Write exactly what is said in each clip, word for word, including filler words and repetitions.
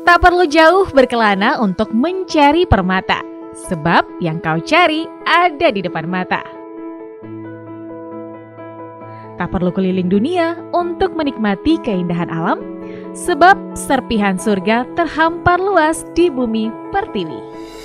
Tak perlu jauh berkelana untuk mencari permata, sebab yang kau cari ada di depan mata. Tak perlu keliling dunia untuk menikmati keindahan alam, sebab serpihan surga terhampar luas di bumi pertiwi.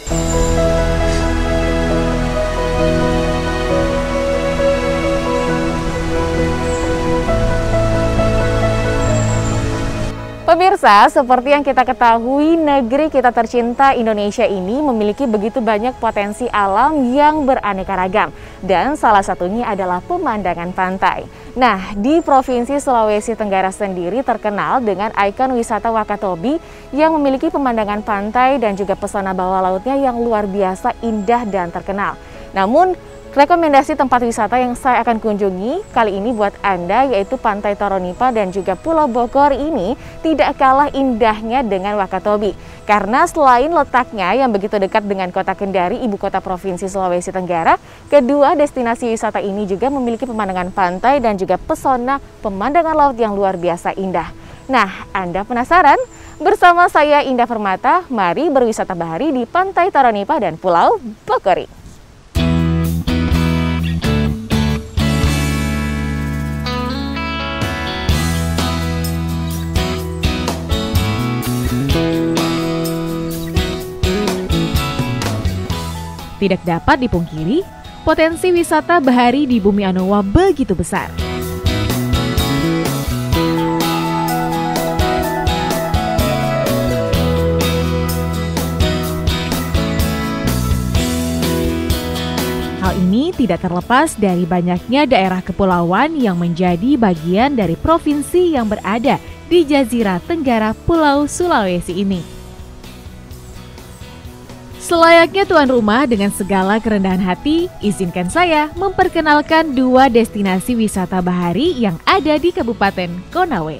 Pemirsa, seperti yang kita ketahui, negeri kita tercinta Indonesia ini memiliki begitu banyak potensi alam yang beraneka ragam. Dan salah satunya adalah pemandangan pantai. Nah, di Provinsi Sulawesi Tenggara sendiri terkenal dengan ikon wisata Wakatobi yang memiliki pemandangan pantai dan juga pesona bawah lautnya yang luar biasa indah dan terkenal. Namun, rekomendasi tempat wisata yang saya akan kunjungi kali ini buat Anda yaitu Pantai Toronipa dan juga Pulau Bogor ini tidak kalah indahnya dengan Wakatobi. Karena selain letaknya yang begitu dekat dengan kota Kendari, ibu kota Provinsi Sulawesi Tenggara, kedua destinasi wisata ini juga memiliki pemandangan pantai dan juga pesona pemandangan laut yang luar biasa indah. Nah, Anda penasaran? Bersama saya Indah Permata, mari berwisata bahari di Pantai Toronipa dan Pulau Bogor. Tidak dapat dipungkiri, potensi wisata bahari di Bumi Anoa begitu besar. Hal ini tidak terlepas dari banyaknya daerah kepulauan yang menjadi bagian dari provinsi yang berada di Jazirah Tenggara Pulau Sulawesi ini. Selayaknya tuan rumah dengan segala kerendahan hati, izinkan saya memperkenalkan dua destinasi wisata bahari yang ada di Kabupaten Konawe.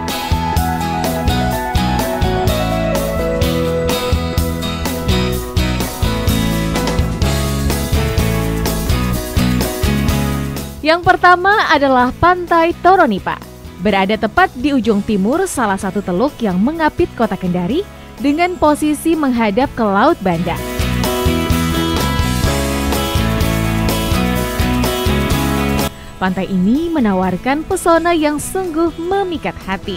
Yang pertama adalah Pantai Toronipa. Berada tepat di ujung timur salah satu teluk yang mengapit kota Kendari, dengan posisi menghadap ke Laut Banda. Pantai ini menawarkan pesona yang sungguh memikat hati.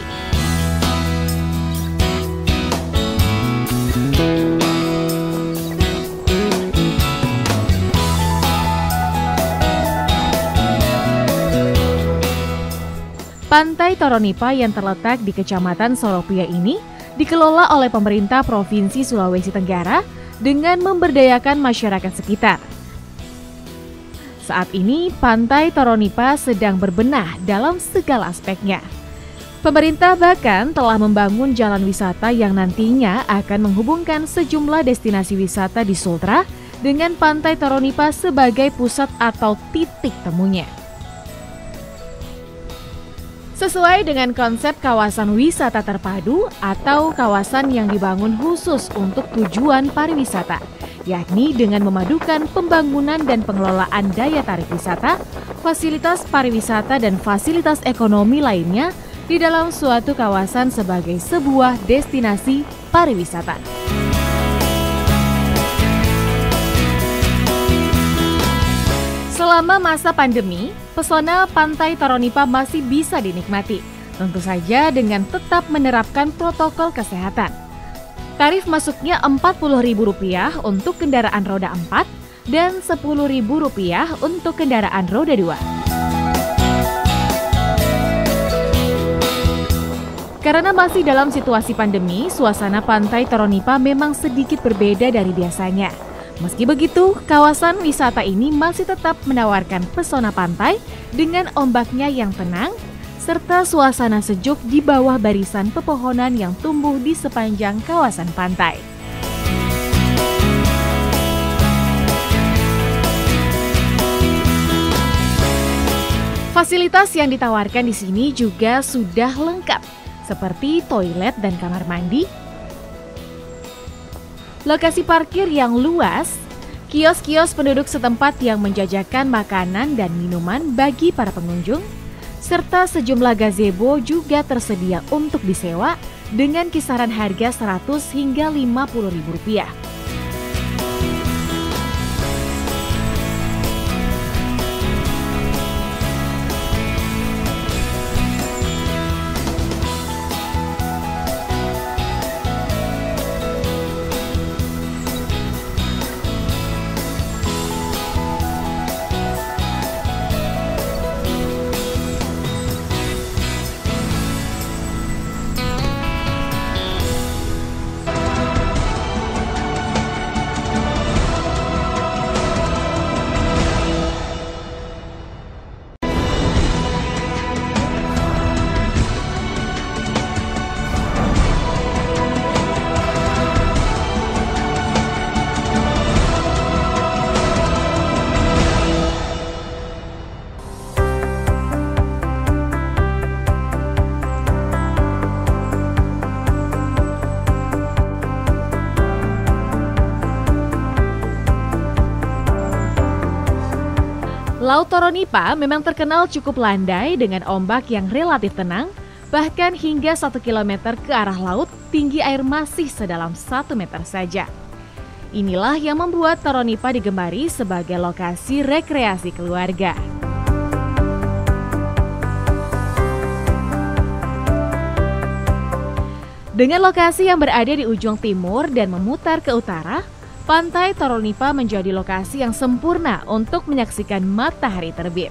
Pantai Toronipa yang terletak di Kecamatan Soropia ini dikelola oleh pemerintah Provinsi Sulawesi Tenggara dengan memberdayakan masyarakat sekitar. Saat ini, Pantai Toronipa sedang berbenah dalam segala aspeknya. Pemerintah bahkan telah membangun jalan wisata yang nantinya akan menghubungkan sejumlah destinasi wisata di Sultra dengan Pantai Toronipa sebagai pusat atau titik temunya. Sesuai dengan konsep kawasan wisata terpadu atau kawasan yang dibangun khusus untuk tujuan pariwisata, yakni dengan memadukan pembangunan dan pengelolaan daya tarik wisata, fasilitas pariwisata dan fasilitas ekonomi lainnya di dalam suatu kawasan sebagai sebuah destinasi pariwisata. Selama masa pandemi, pesona Pantai Toronipa masih bisa dinikmati, tentu saja dengan tetap menerapkan protokol kesehatan. Tarif masuknya empat puluh ribu rupiah untuk kendaraan roda empat dan sepuluh ribu rupiah untuk kendaraan roda dua. Karena masih dalam situasi pandemi, suasana Pantai Toronipa memang sedikit berbeda dari biasanya. Meski begitu, kawasan wisata ini masih tetap menawarkan pesona pantai dengan ombaknya yang tenang, serta suasana sejuk di bawah barisan pepohonan yang tumbuh di sepanjang kawasan pantai. Fasilitas yang ditawarkan di sini juga sudah lengkap, seperti toilet dan kamar mandi, lokasi parkir yang luas, kios-kios penduduk setempat yang menjajakan makanan dan minuman bagi para pengunjung, serta sejumlah gazebo juga tersedia untuk disewa dengan kisaran harga seratus hingga lima puluh ribu rupiah. Laut Toronipa memang terkenal cukup landai dengan ombak yang relatif tenang, bahkan hingga satu kilometer ke arah laut, tinggi air masih sedalam satu meter saja. Inilah yang membuat Toronipa digemari sebagai lokasi rekreasi keluarga. Dengan lokasi yang berada di ujung timur dan memutar ke utara, Pantai Toronipa menjadi lokasi yang sempurna untuk menyaksikan matahari terbit.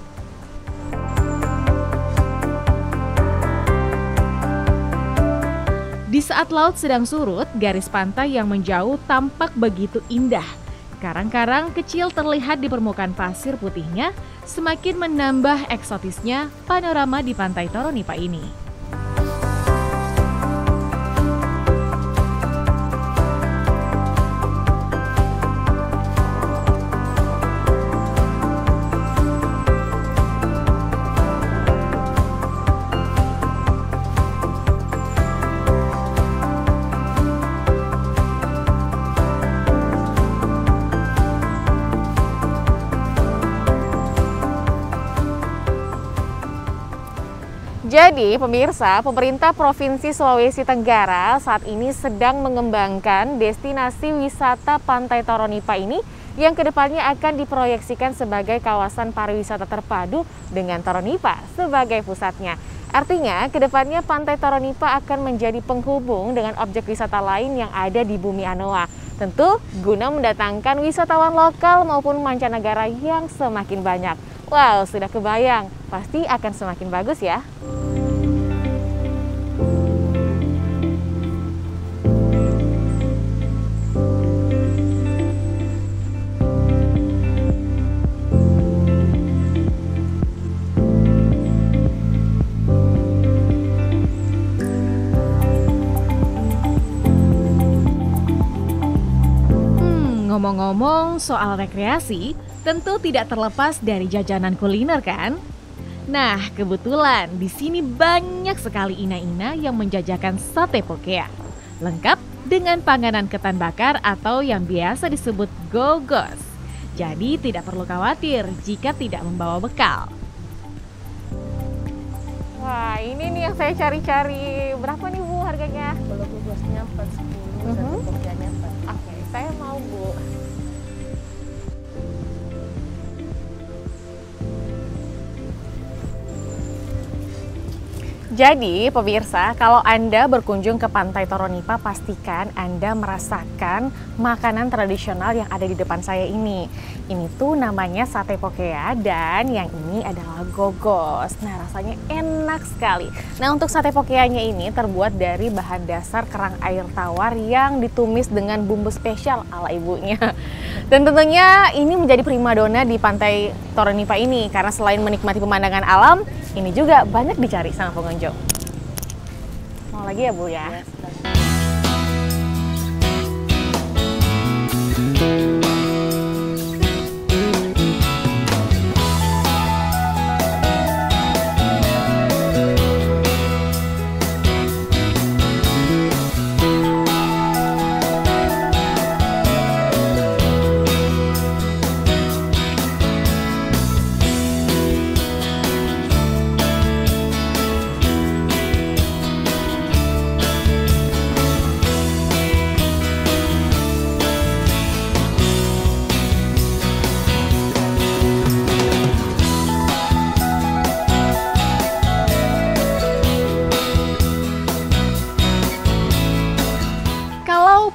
Di saat laut sedang surut, garis pantai yang menjauh tampak begitu indah. Karang-karang kecil terlihat di permukaan pasir putihnya, semakin menambah eksotisnya panorama di Pantai Toronipa ini. Jadi pemirsa, pemerintah Provinsi Sulawesi Tenggara saat ini sedang mengembangkan destinasi wisata Pantai Toronipa ini yang kedepannya akan diproyeksikan sebagai kawasan pariwisata terpadu dengan Toronipa sebagai pusatnya. Artinya, kedepannya Pantai Toronipa akan menjadi penghubung dengan objek wisata lain yang ada di bumi Anoa. Tentu guna mendatangkan wisatawan lokal maupun mancanegara yang semakin banyak. Wow, sudah kebayang, pasti akan semakin bagus ya. Ngomong-ngomong soal rekreasi, tentu tidak terlepas dari jajanan kuliner kan? Nah, kebetulan di sini banyak sekali ina-ina yang menjajakan sate pokea. Lengkap dengan panganan ketan bakar atau yang biasa disebut gogos. Jadi tidak perlu khawatir jika tidak membawa bekal. Wah, ini nih yang saya cari-cari. Berapa nih Bu harganya? Kalau gogosnya empat ratus sepuluh, Mhm. satu pokeanya empat. Oke, saya mau Bu. Jadi pemirsa, kalau Anda berkunjung ke Pantai Toronipa, pastikan Anda merasakan makanan tradisional yang ada di depan saya ini. Ini tuh namanya sate pokea dan yang ini adalah gogos. Nah, rasanya enak sekali. Nah, untuk sate pokeanya ini terbuat dari bahan dasar kerang air tawar yang ditumis dengan bumbu spesial ala ibunya. Dan tentunya ini menjadi primadona di Pantai Toronipa ini karena selain menikmati pemandangan alam, ini juga banyak dicari sama pengunjung. Mau lagi ya Bu ya? Ya, sudah.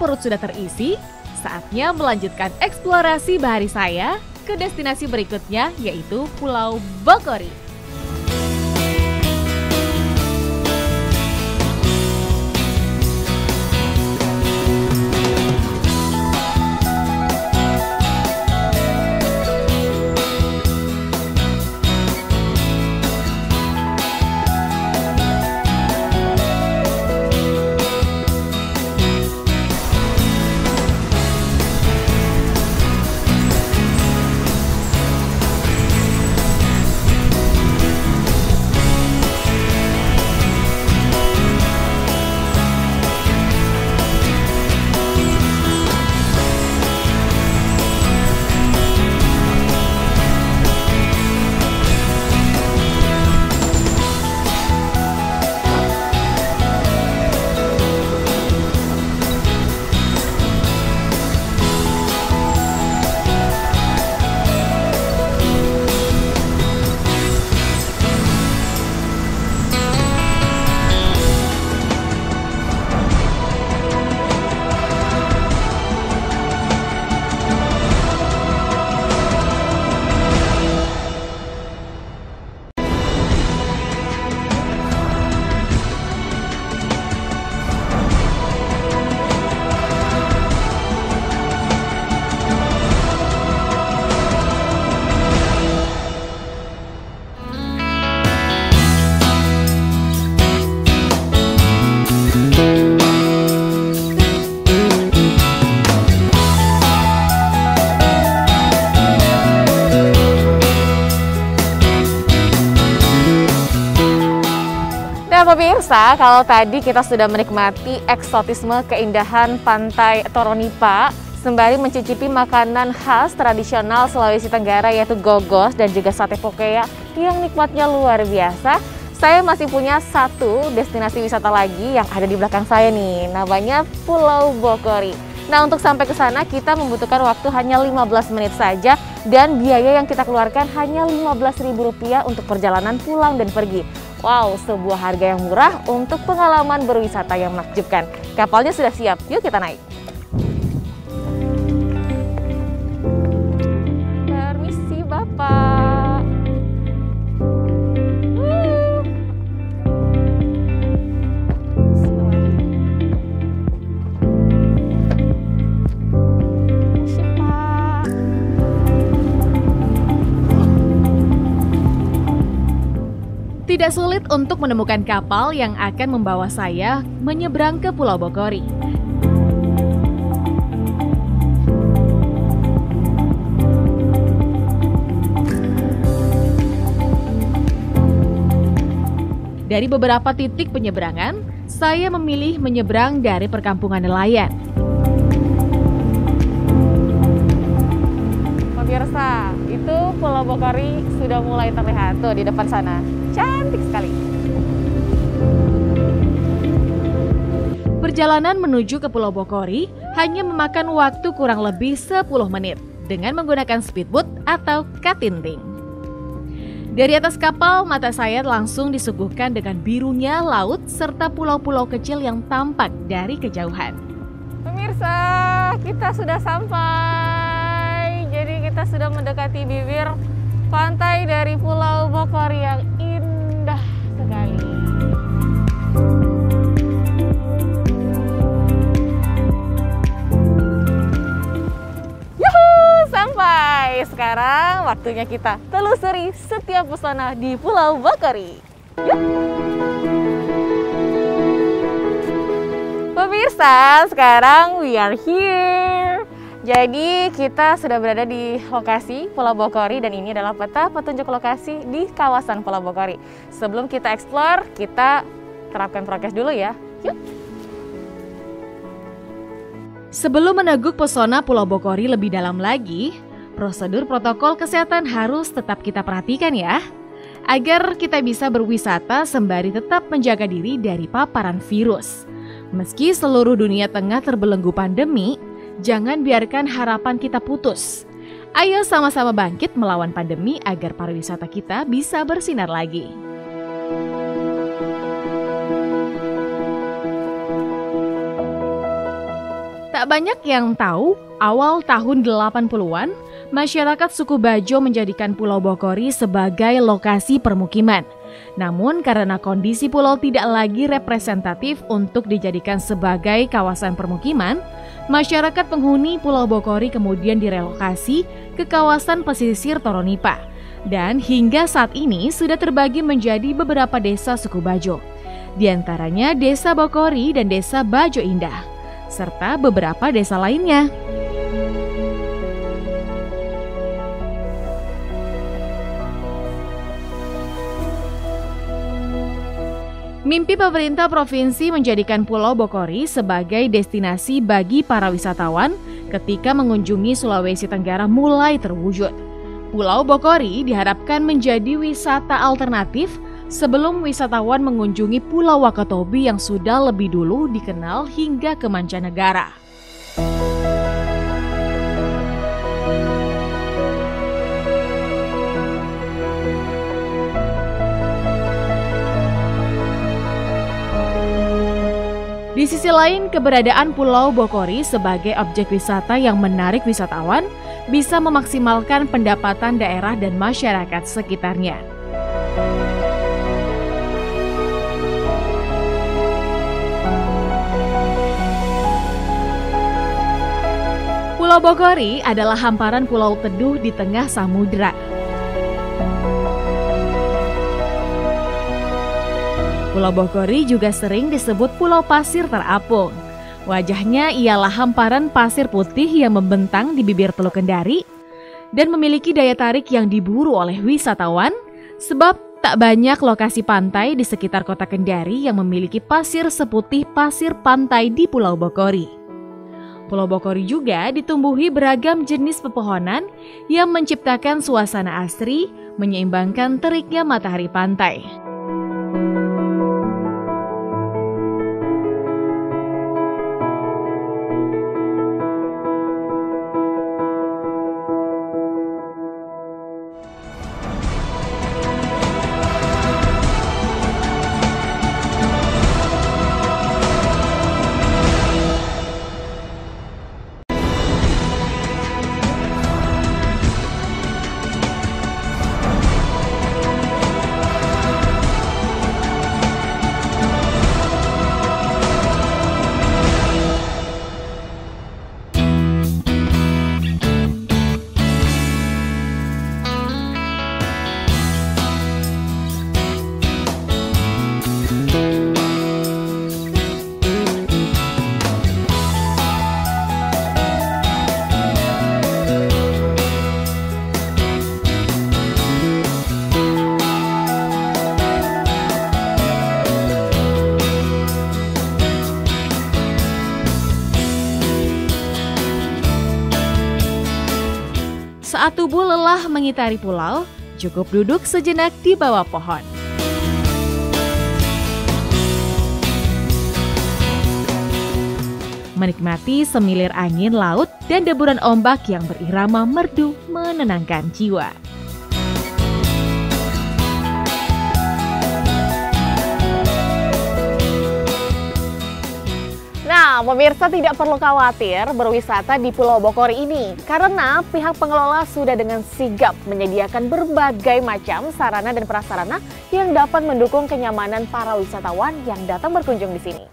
perut sudah terisi, saatnya melanjutkan eksplorasi bahari saya ke destinasi berikutnya, yaitu Pulau Bokori. Pemirsa, kalau tadi kita sudah menikmati eksotisme keindahan pantai Toronipa, sembari mencicipi makanan khas tradisional Sulawesi Tenggara yaitu gogos dan juga sate pokea yang nikmatnya luar biasa, saya masih punya satu destinasi wisata lagi yang ada di belakang saya nih, namanya Pulau Bokori. Nah, untuk sampai ke sana kita membutuhkan waktu hanya lima belas menit saja dan biaya yang kita keluarkan hanya lima belas ribu rupiah untuk perjalanan pulang dan pergi. Wow, sebuah harga yang murah untuk pengalaman berwisata yang menakjubkan. Kapalnya sudah siap, yuk kita naik. Permisi Bapak. Uh. Permisi, Pak. Tidak sulit untuk menemukan kapal yang akan membawa saya menyeberang ke Pulau Bokori. Dari beberapa titik penyeberangan, saya memilih menyeberang dari perkampungan nelayan. Pemirsa, itu Pulau Bokori sudah mulai terlihat tuh di depan sana. Cantik sekali. Perjalanan menuju ke Pulau Bokori hanya memakan waktu kurang lebih sepuluh menit dengan menggunakan speedboat atau katinting. Dari atas kapal, mata saya langsung disuguhkan dengan birunya laut serta pulau-pulau kecil yang tampak dari kejauhan. Pemirsa, kita sudah sampai. Jadi kita sudah mendekati bibir pantai dari Pulau Bokori yang indah sekali. Yuhuu, sampai. Sekarang waktunya kita telusuri setiap pesona di Pulau Bokori. Yuk. Pemirsa, sekarang we are here. Jadi kita sudah berada di lokasi Pulau Bokori dan ini adalah peta petunjuk lokasi di kawasan Pulau Bokori. Sebelum kita explore, kita terapkan prokes dulu ya. Yuk. Sebelum meneguk pesona Pulau Bokori lebih dalam lagi, prosedur protokol kesehatan harus tetap kita perhatikan ya, agar kita bisa berwisata sembari tetap menjaga diri dari paparan virus. Meski seluruh dunia tengah terbelenggu pandemi, jangan biarkan harapan kita putus. Ayo sama-sama bangkit melawan pandemi agar pariwisata kita bisa bersinar lagi. Tak Tak banyak yang tahu, awal tahun delapan puluhan, masyarakat suku Bajo menjadikan Pulau Bokori sebagai lokasi permukiman. Namun karena kondisi pulau tidak lagi representatif untuk dijadikan sebagai kawasan permukiman, masyarakat penghuni Pulau Bokori kemudian direlokasi ke kawasan pesisir Toronipa. Dan hingga saat ini sudah terbagi menjadi beberapa desa suku Bajo. Di antaranya Desa Bokori dan Desa Bajo Indah, serta beberapa desa lainnya. Mimpi pemerintah provinsi menjadikan Pulau Bokori sebagai destinasi bagi para wisatawan ketika mengunjungi Sulawesi Tenggara mulai terwujud. Pulau Bokori diharapkan menjadi wisata alternatif sebelum wisatawan mengunjungi Pulau Wakatobi yang sudah lebih dulu dikenal hingga ke mancanegara. Di sisi lain, keberadaan Pulau Bokori sebagai objek wisata yang menarik wisatawan bisa memaksimalkan pendapatan daerah dan masyarakat sekitarnya. Pulau Bokori adalah hamparan pulau teduh di tengah samudera. Pulau Bokori juga sering disebut Pulau Pasir Terapung. Wajahnya ialah hamparan pasir putih yang membentang di bibir Teluk Kendari dan memiliki daya tarik yang diburu oleh wisatawan sebab tak banyak lokasi pantai di sekitar kota Kendari yang memiliki pasir seputih pasir pantai di Pulau Bokori. Pulau Bokori juga ditumbuhi beragam jenis pepohonan yang menciptakan suasana asri, menyeimbangkan teriknya matahari pantai. Saat tubuh lelah mengitari pulau, cukup duduk sejenak di bawah pohon. Menikmati semilir angin laut dan deburan ombak yang berirama merdu menenangkan jiwa. Nah, pemirsa tidak perlu khawatir berwisata di Pulau Bokori ini karena pihak pengelola sudah dengan sigap menyediakan berbagai macam sarana dan prasarana yang dapat mendukung kenyamanan para wisatawan yang datang berkunjung di sini.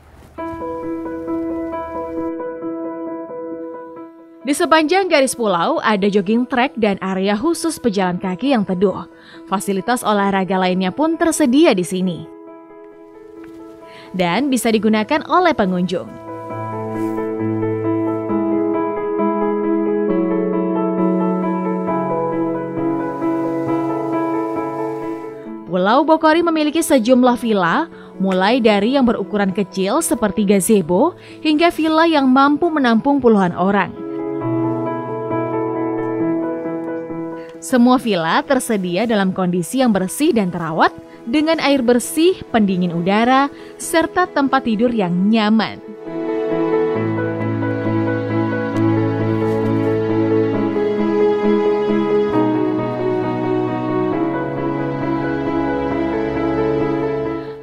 Di sepanjang garis pulau ada jogging track dan area khusus pejalan kaki yang teduh. Fasilitas olahraga lainnya pun tersedia di sini dan bisa digunakan oleh pengunjung. Pulau Bokori memiliki sejumlah villa, mulai dari yang berukuran kecil seperti gazebo hingga villa yang mampu menampung puluhan orang. Semua villa tersedia dalam kondisi yang bersih dan terawat dengan air bersih, pendingin udara, serta tempat tidur yang nyaman.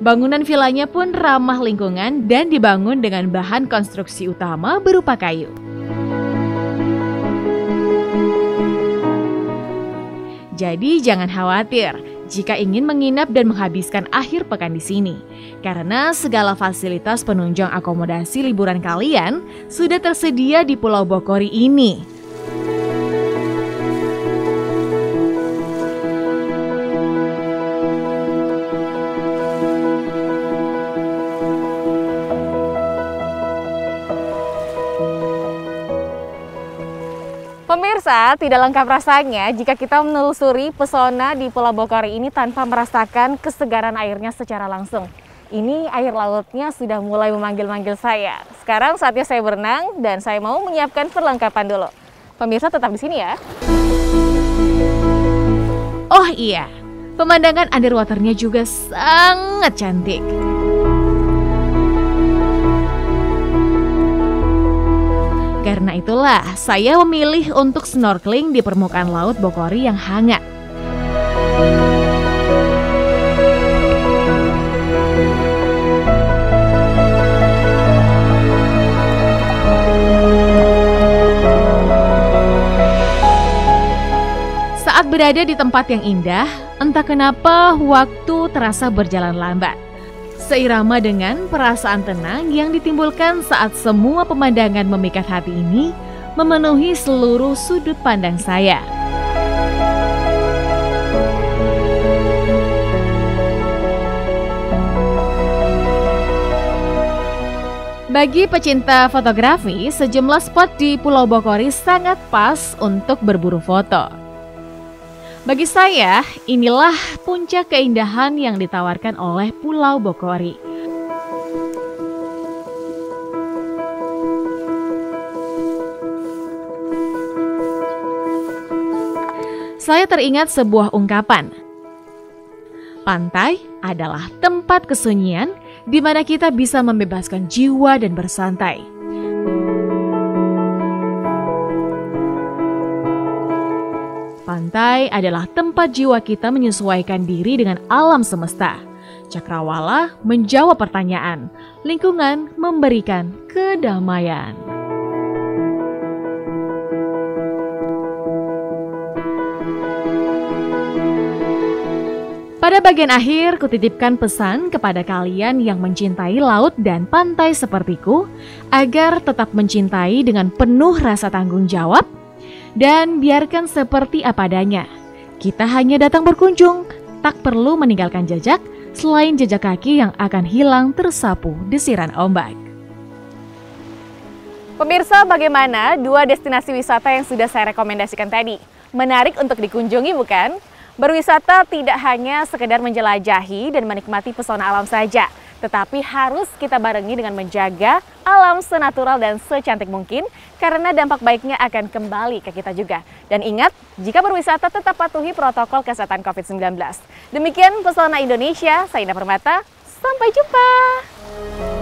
Bangunan vilanya pun ramah lingkungan dan dibangun dengan bahan konstruksi utama berupa kayu. Jadi jangan khawatir jika ingin menginap dan menghabiskan akhir pekan di sini, karena segala fasilitas penunjang akomodasi liburan kalian sudah tersedia di Pulau Bokori ini. Pemirsa, tidak lengkap rasanya jika kita menelusuri pesona di Pulau Bokori ini tanpa merasakan kesegaran airnya secara langsung. Ini air lautnya sudah mulai memanggil-manggil saya. Sekarang saatnya saya berenang dan saya mau menyiapkan perlengkapan dulu. Pemirsa tetap di sini ya. Oh iya, pemandangan underwaternya juga sangat cantik. Karena itulah saya memilih untuk snorkeling di permukaan laut Bokori yang hangat. Saat berada di tempat yang indah, entah kenapa waktu terasa berjalan lambat. Seirama dengan perasaan tenang yang ditimbulkan saat semua pemandangan memikat hati ini memenuhi seluruh sudut pandang saya. Bagi pecinta fotografi, sejumlah spot di Pulau Bokori sangat pas untuk berburu foto. Bagi saya, inilah puncak keindahan yang ditawarkan oleh Pulau Bokori. Saya teringat sebuah ungkapan. Pantai adalah tempat kesunyian di mana kita bisa membebaskan jiwa dan bersantai. Pantai adalah tempat jiwa kita menyesuaikan diri dengan alam semesta. Cakrawala menjawab pertanyaan, lingkungan memberikan kedamaian. Pada bagian akhir, kutitipkan pesan kepada kalian yang mencintai laut dan pantai sepertiku, agar tetap mencintai dengan penuh rasa tanggung jawab, dan biarkan seperti apa adanya. Kita hanya datang berkunjung, tak perlu meninggalkan jejak selain jejak kaki yang akan hilang tersapu desiran ombak. Pemirsa, bagaimana dua destinasi wisata yang sudah saya rekomendasikan tadi? Menarik untuk dikunjungi bukan? Berwisata tidak hanya sekedar menjelajahi dan menikmati pesona alam saja, tetapi harus kita barengi dengan menjaga alam senatural dan secantik mungkin, karena dampak baiknya akan kembali ke kita juga. Dan ingat, jika berwisata tetap patuhi protokol kesehatan covid sembilan belas. Demikian Pesona Indonesia, saya Indah Permata, sampai jumpa!